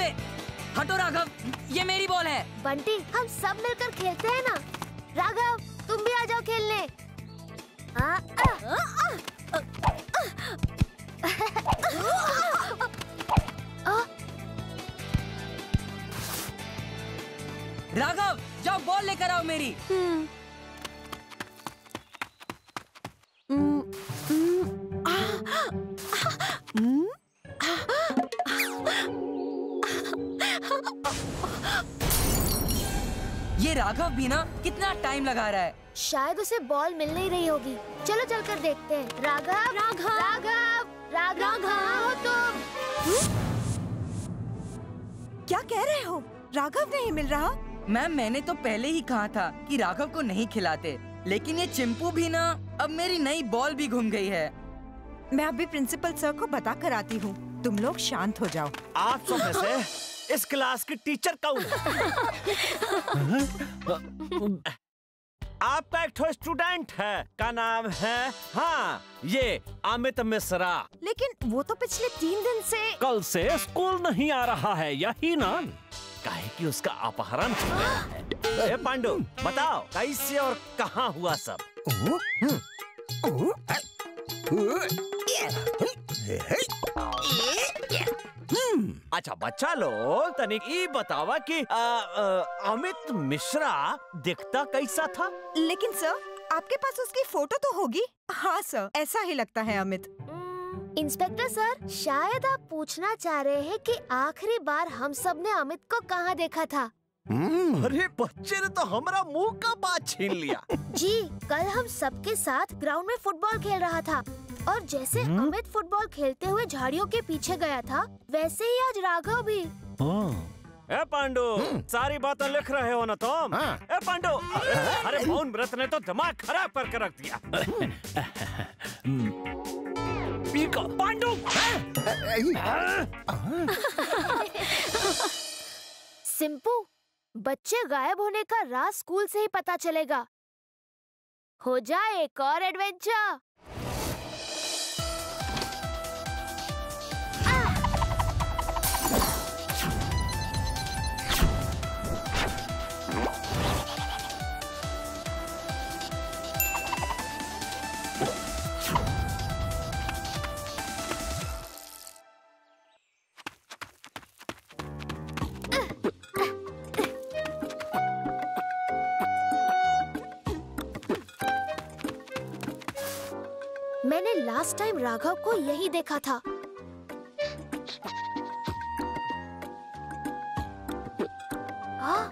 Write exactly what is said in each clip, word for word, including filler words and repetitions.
हटो राघव, ये मेरी बॉल है। बंटी, हम सब मिलकर खेलते हैं ना। राघव, तुम भी आ जाओ खेलने। आ, आ, आ, आ, आ, आ, राघव, जाओ बॉल लेकर आओ मेरी। हम्म, हम्म, हम्म, आ, हम्म, ये राघव भी ना कितना टाइम लगा रहा है। शायद उसे बॉल मिल नहीं रही होगी। चलो चलकर देखते हैं। राघव, राघव, राघव, राघव, कहाँ हो तुम? क्या कह रहे हो? राघव नहीं मिल रहा? मैम, मैंने तो पहले ही कहा था कि राघव को नहीं खिलाते, लेकिन ये चिंपू भी ना, अब मेरी नई बॉल भी घूम गई है। मैं अभी प्रिंसिपल सर को बता कर आती हूँ। तुम लोग शांत हो जाओ। आप सब में से इस क्लास की टीचर कौन है? आपका एक ठो स्टूडेंट है, का नाम है, हाँ, ये अमित मिश्रा। लेकिन वो तो पिछले तीन दिन से कल से स्कूल नहीं आ रहा है, यही ना? काहे कि उसका अपहरण हो गया है। ए पांडु, बताओ कैसे और कहाँ हुआ सब? अच्छा बच्चा लोग, तनिक ये बतावा कि आ, आ, अमित मिश्रा दिखता कैसा था? लेकिन सर, आपके पास उसकी फोटो तो होगी। हाँ सर, ऐसा ही लगता है अमित। इंस्पेक्टर सर, शायद आप पूछना चाह रहे हैं कि आखिरी बार हम सब ने अमित को कहाँ देखा था? अरे बच्चे ने तो हमारा मुंह का बात छीन लिया। जी, कल हम सबके साथ ग्राउंड में फुटबॉल खेल रहा था और जैसे अमित फुटबॉल खेलते हुए झाड़ियों के पीछे गया था, वैसे ही आज राघव भी। ए पांडु, सारी बातें लिख रहे हो ना तुम? ए पांडु, अरे मौन व्रत ने तो दिमाग खराब करके रख दिया। पांडु, सिंपू, बच्चे गायब होने का राज स्कूल से ही पता चलेगा। हो जाए एक और एडवेंचर। मैंने लास्ट टाइम राघव को यही देखा था। हाँ?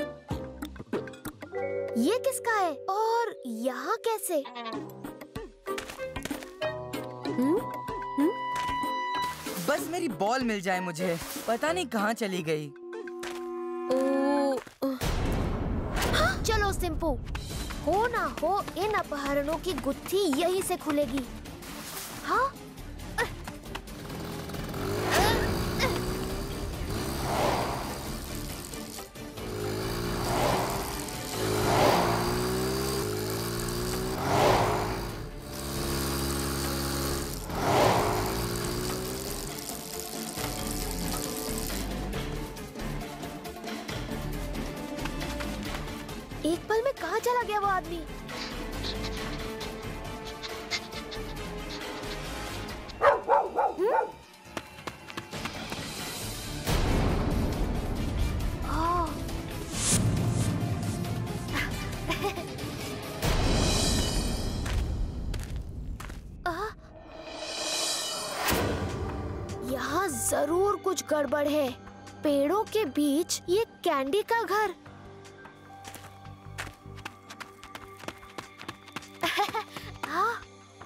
ये किसका है और यहाँ कैसे? हुँ? हुँ? बस मेरी बॉल मिल जाए मुझे, पता नहीं कहाँ चली गई। ओ, हाँ? चलो सिंपू, हो ना हो इन अपहरणों की गुत्थी यहीं से खुलेगी। हाँ? एक पल में कहाँ चला गया वो आदमी? हम्म? आ, आ, यहाँ जरूर कुछ गड़बड़ है। पेड़ों के बीच ये कैंडी का घर। हाँ?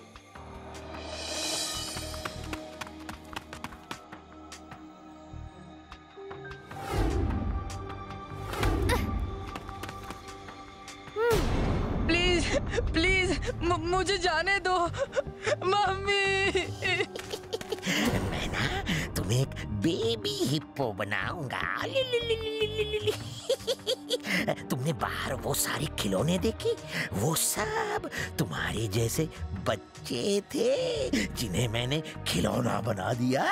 प्लीज प्लीज मुझे जाने दो मम्मी। मैं ना तुम्हें एक बेबी हिप्पो बनाऊंगा। तुमने बाहर वो सारे खिलौने देखे? वो सब तुम्हारे जैसे बच्चे थे जिन्हें मैंने खिलौना बना दिया।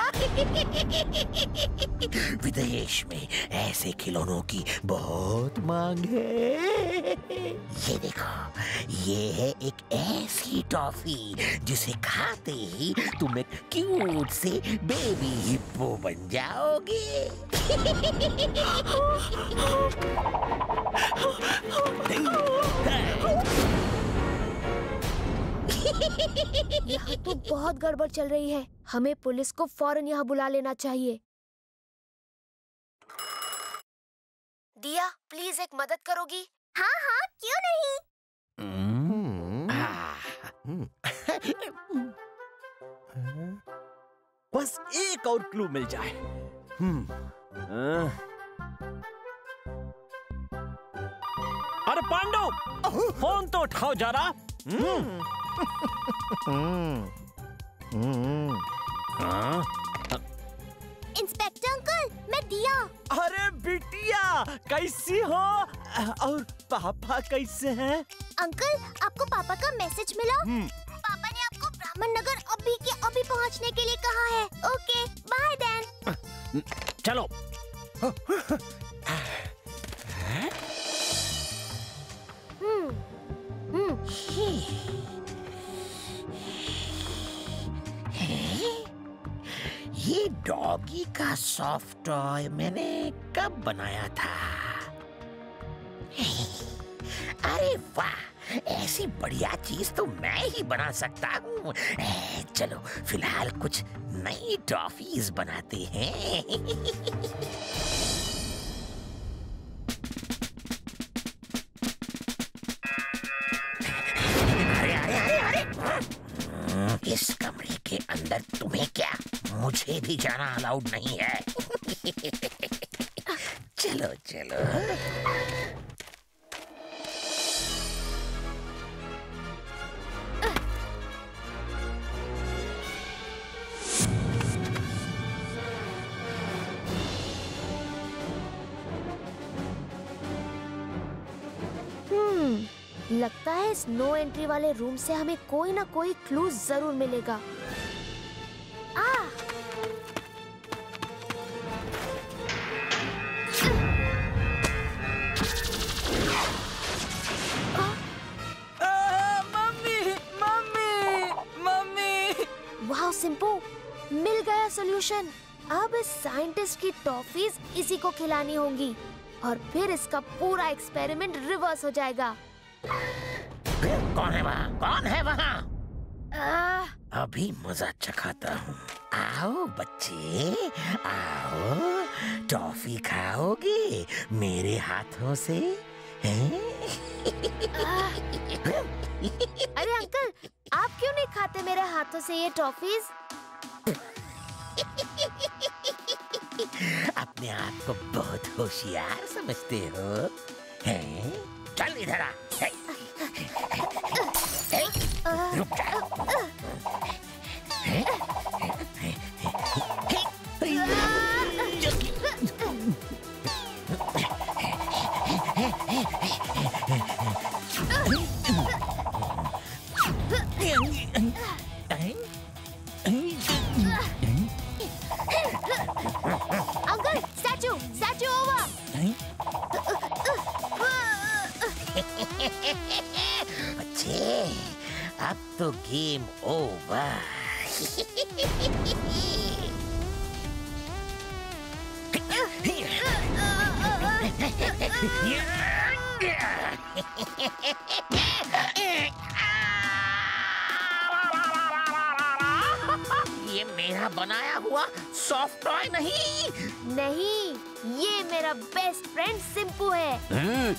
विदेश में ऐसे खिलौनों की बहुत मांग है। ये देखो, ये है एक ऐसी टॉफी जिसे खाते ही तुम एक क्यूट से बेबी हिप्पो बन जाओगे। यहाँ तो बहुत गड़बड़ चल रही है। हमें पुलिस को फौरन यहाँ बुला लेना चाहिए। दिया, प्लीज एक मदद करोगी? हाँ हाँ, क्यों नहीं। बस एक और क्लू मिल जाए। हम्म, अरे पांडु, फोन तो उठाओ जरा। इंस्पेक्टर अंकल, मैं दिया। अरे बिटिया, कैसी हो? और पापा कैसे हैं? अंकल, आपको पापा का मैसेज मिला? पापा ने आपको ब्राह्मण नगर अभी के अभी पहुंचने के लिए कहा है। Okay, bye Dan. चलो। हम्म, हम्म। ये डॉगी का सॉफ्ट टॉय मैंने कब बनाया था? अरे वाह, ऐसी बढ़िया चीज तो मैं ही बना सकता हूँ। चलो फिलहाल कुछ नई टॉफीज बनाते हैं। अरे अरे अरे अरे, इस कमरे के अंदर तुम्हें क्या? मुझे भी जाना अलाउड नहीं है। चलो चलो। हम्म, लगता है इस नो एंट्री वाले रूम से हमें कोई ना कोई क्लू जरूर मिलेगा। आ! Mummy, mummy, mummy. वाह सिंपू, मिल गया सॉल्यूशन। अब इस साइंटिस्ट की टॉफीज इसी को खिलानी होंगी और फिर इसका पूरा एक्सपेरिमेंट रिवर्स हो जाएगा। कौन है वहाँ? कौन है वहाँ? अभी मजा चखाता हूँ। आओ बच्चे, आओ, टॉफी खाओगे मेरे हाथों से? अरे अंकल, आप क्यों नहीं खाते मेरे हाथों से ये टॉफीज? अपने आप को बहुत होशियार समझते हो, हैं? चल इधर आ। रुक जा। Uncle, statue, statue over. बच्चे, अब तो गेम ओवर। ये मेरा बनाया हुआ सॉफ्ट टॉय नहीं। नहीं, ये मेरा बेस्ट फ्रेंड सिंपू है।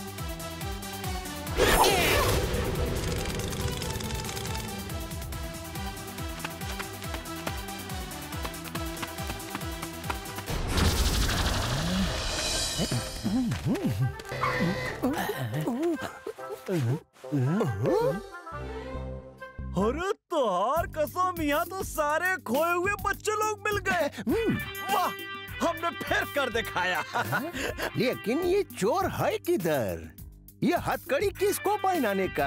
अरे तोहार कसम, यहाँ तो सारे खोए हुए बच्चे लोग मिल गए। वाह, हमने फिर कर दिखाया। लेकिन ये चोर है किधर? ये हथकड़ी किसको पहनाने का?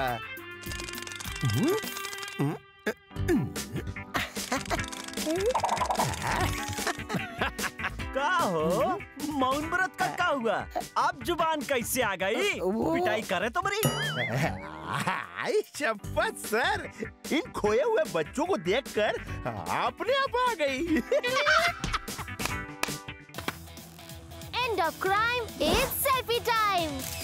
का हो मौन व्रत का क्या हुआ? आप जुबान कैसे आ गई? पिटाई करे तो मरी। आई शपथ सर, इन खोए हुए बच्चों को देखकर अपने आप आ गई। End of crime is selfie time.